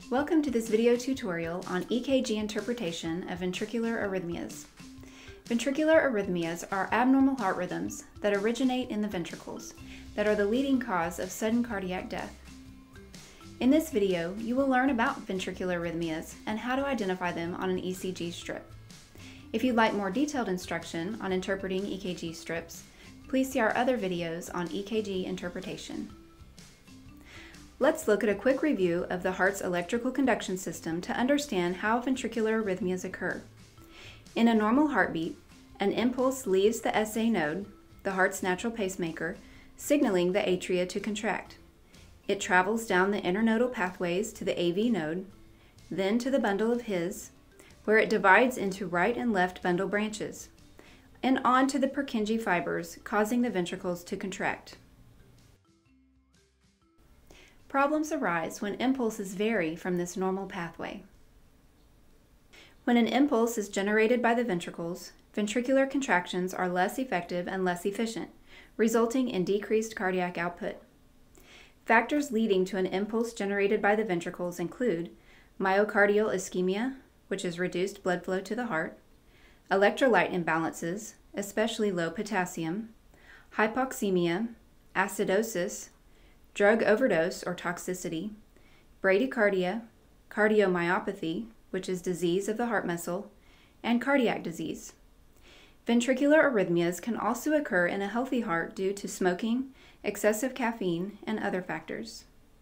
Welcome to this video tutorial on EKG interpretation of ventricular arrhythmias. Ventricular arrhythmias are abnormal heart rhythms that originate in the ventricles that are the leading cause of sudden cardiac death. In this video, you will learn about ventricular arrhythmias and how to identify them on an ECG strip. If you'd like more detailed instruction on interpreting EKG strips, please see our other videos on EKG interpretation. Let's look at a quick review of the heart's electrical conduction system to understand how ventricular arrhythmias occur. In a normal heartbeat, an impulse leaves the SA node, the heart's natural pacemaker, signaling the atria to contract. It travels down the internodal pathways to the AV node, then to the bundle of His, where it divides into right and left bundle branches, and on to the Purkinje fibers, causing the ventricles to contract. Problems arise when impulses vary from this normal pathway. When an impulse is generated by the ventricles, ventricular contractions are less effective and less efficient, resulting in decreased cardiac output. Factors leading to an impulse generated by the ventricles include myocardial ischemia, which is reduced blood flow to the heart, electrolyte imbalances, especially low potassium, hypoxemia, acidosis, drug overdose or toxicity, bradycardia, cardiomyopathy, which is disease of the heart muscle, and cardiac disease. Ventricular arrhythmias can also occur in a healthy heart due to smoking, excessive caffeine, and other factors.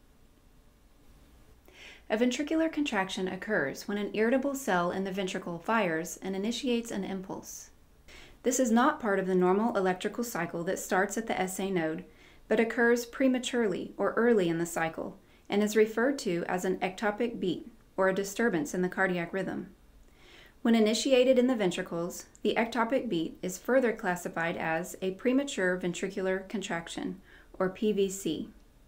A ventricular contraction occurs when an irritable cell in the ventricle fires and initiates an impulse. This is not part of the normal electrical cycle that starts at the SA node, but occurs prematurely or early in the cycle and is referred to as an ectopic beat or a disturbance in the cardiac rhythm. When initiated in the ventricles, the ectopic beat is further classified as a premature ventricular contraction or PVC.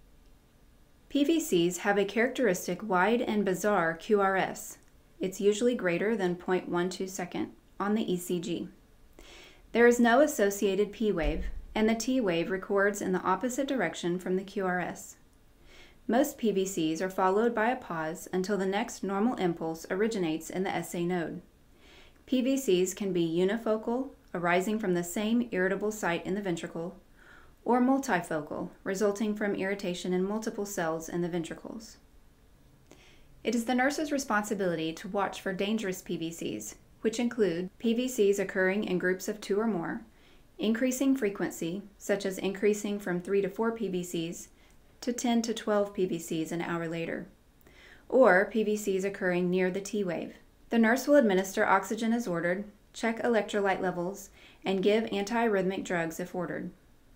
PVCs have a characteristic wide and bizarre QRS. It's usually greater than 0.12 second on the ECG. There is no associated P wave, and the T wave records in the opposite direction from the QRS. Most PVCs are followed by a pause until the next normal impulse originates in the SA node. PVCs can be unifocal, arising from the same irritable site in the ventricle, or multifocal, resulting from irritation in multiple cells in the ventricles. It is the nurse's responsibility to watch for dangerous PVCs, which include PVCs occurring in groups of 2 or more, increasing frequency, such as increasing from 3 to 4 PVCs to 10 to 12 PVCs an hour later, or PVCs occurring near the T wave. The nurse will administer oxygen as ordered, check electrolyte levels, and give antiarrhythmic drugs if ordered.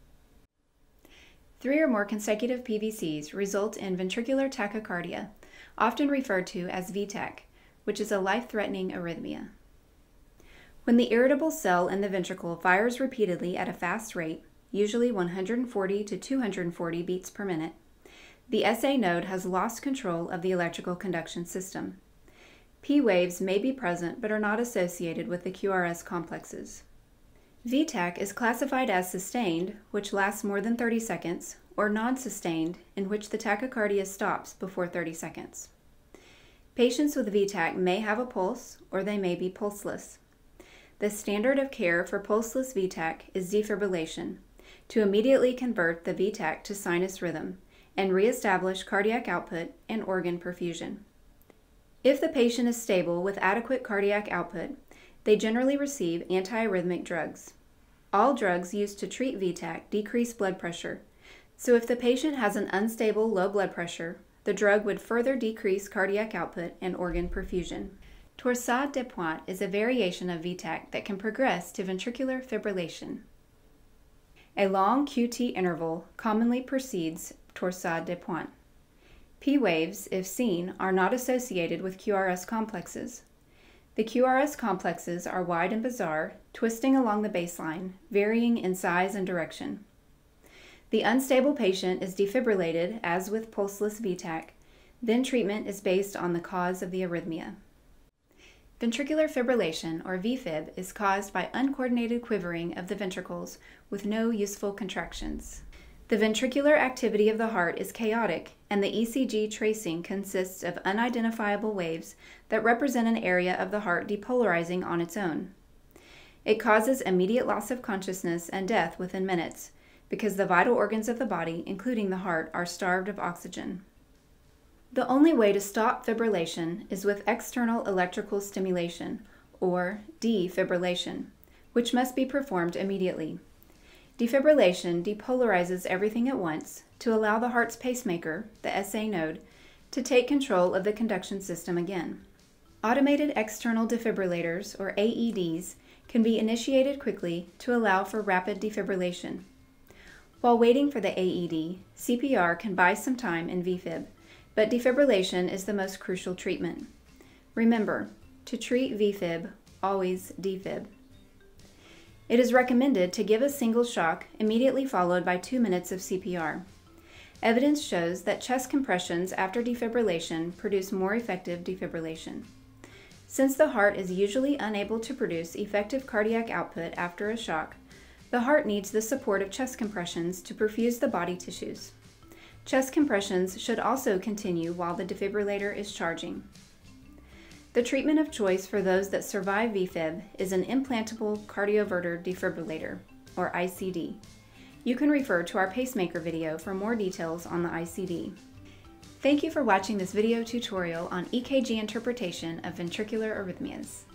3 or more consecutive PVCs result in ventricular tachycardia, often referred to as VTAC, which is a life-threatening arrhythmia. When the irritable cell in the ventricle fires repeatedly at a fast rate, usually 140 to 240 beats per minute, the SA node has lost control of the electrical conduction system. P waves may be present but are not associated with the QRS complexes. VTAC is classified as sustained, which lasts more than 30 seconds, or non-sustained, in which the tachycardia stops before 30 seconds. Patients with VTAC may have a pulse, or they may be pulseless. The standard of care for pulseless VTAC is defibrillation, to immediately convert the VTAC to sinus rhythm and reestablish cardiac output and organ perfusion. If the patient is stable with adequate cardiac output, they generally receive antiarrhythmic drugs. All drugs used to treat VTAC decrease blood pressure, so if the patient has an unstable low blood pressure, the drug would further decrease cardiac output and organ perfusion. Torsade de pointe is a variation of VTAC that can progress to ventricular fibrillation. A long QT interval commonly precedes torsade de pointe. P waves, if seen, are not associated with QRS complexes. The QRS complexes are wide and bizarre, twisting along the baseline, varying in size and direction. The unstable patient is defibrillated, as with pulseless VTAC, then treatment is based on the cause of the arrhythmia. Ventricular fibrillation, or VFib, is caused by uncoordinated quivering of the ventricles with no useful contractions. The ventricular activity of the heart is chaotic, and the ECG tracing consists of unidentifiable waves that represent an area of the heart depolarizing on its own. It causes immediate loss of consciousness and death within minutes, because the vital organs of the body, including the heart, are starved of oxygen. The only way to stop fibrillation is with external electrical stimulation, or defibrillation, which must be performed immediately. Defibrillation depolarizes everything at once to allow the heart's pacemaker, the SA node, to take control of the conduction system again. Automated external defibrillators, or AEDs, can be initiated quickly to allow for rapid defibrillation. While waiting for the AED, CPR can buy some time in VFib, but defibrillation is the most crucial treatment. Remember, to treat VFib, always defib. It is recommended to give a single shock immediately followed by 2 minutes of CPR. Evidence shows that chest compressions after defibrillation produce more effective defibrillation. Since the heart is usually unable to produce effective cardiac output after a shock, the heart needs the support of chest compressions to perfuse the body tissues. Chest compressions should also continue while the defibrillator is charging. The treatment of choice for those that survive VFib is an implantable Cardioverter defibrillator, or ICD. You can refer to our pacemaker video for more details on the ICD. Thank you for watching this video tutorial on EKG interpretation of ventricular arrhythmias.